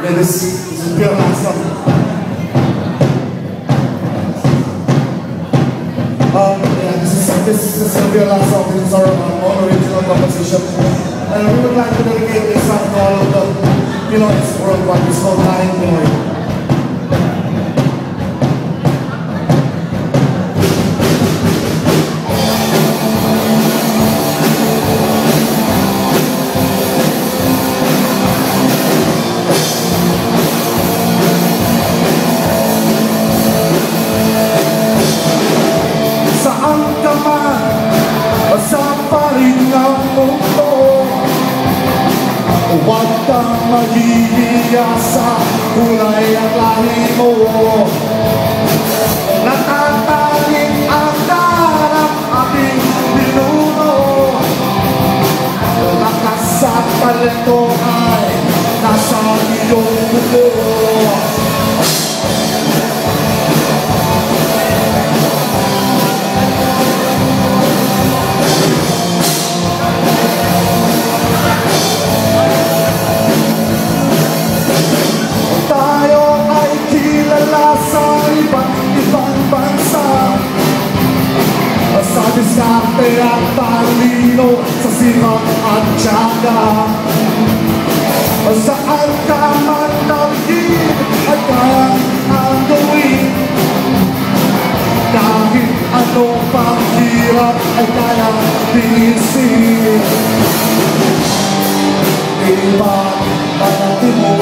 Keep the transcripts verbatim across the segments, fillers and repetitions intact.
Yeah, this, this is pure last song. Um, yeah, this is this is a pure last song. This is our um, own original composition, and we would like to dedicate this song to all of the Pinoys worldwide. It's called Lahi Pinoy. Huwag kang maghihiya sa kulay at lahi mo. Natatanging ang darang ating pinuno. Lakas at talento ay nasa iyong buko. Sa diskarte at talino, sa sipag at tiyaga, saan ka man naging ay kayang ang gawin. Kahit anong paghirap ay kayang tiisin. Iba't panatin mo,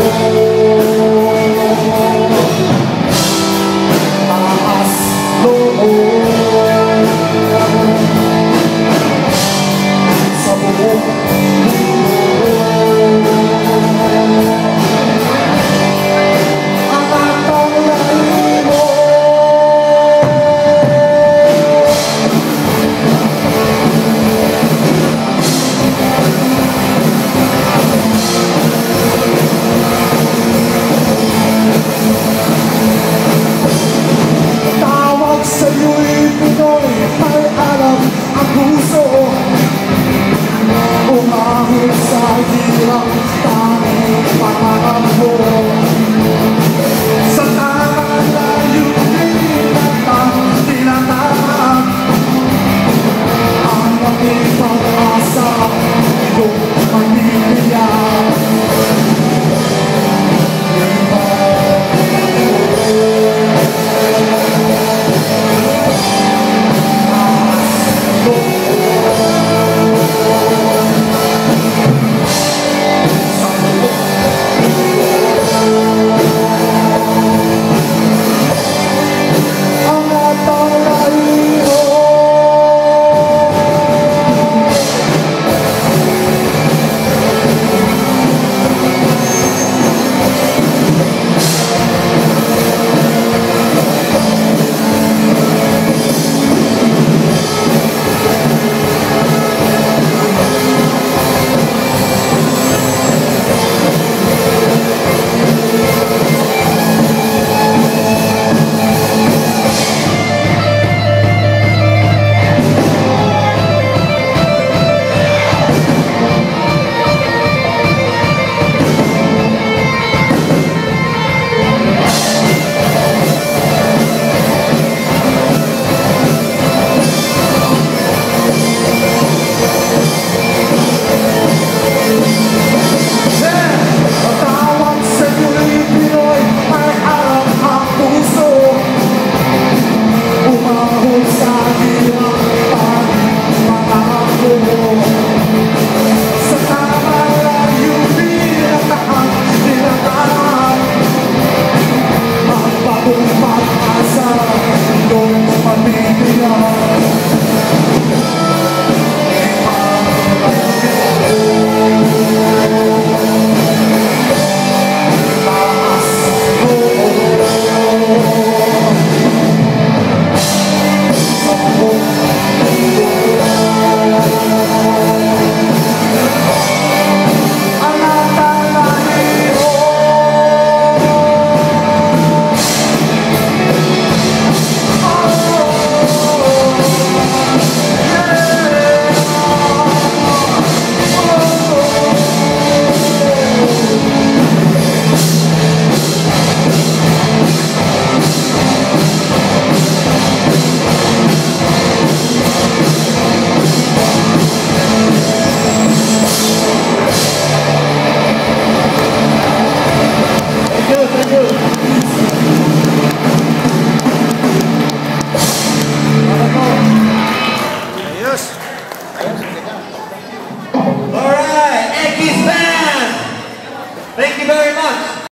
taas loob. Umahon sa hirap, tanging pangarap mo. Sa tamang layunin at ang tinatahak, ang aking pag-asa, iyong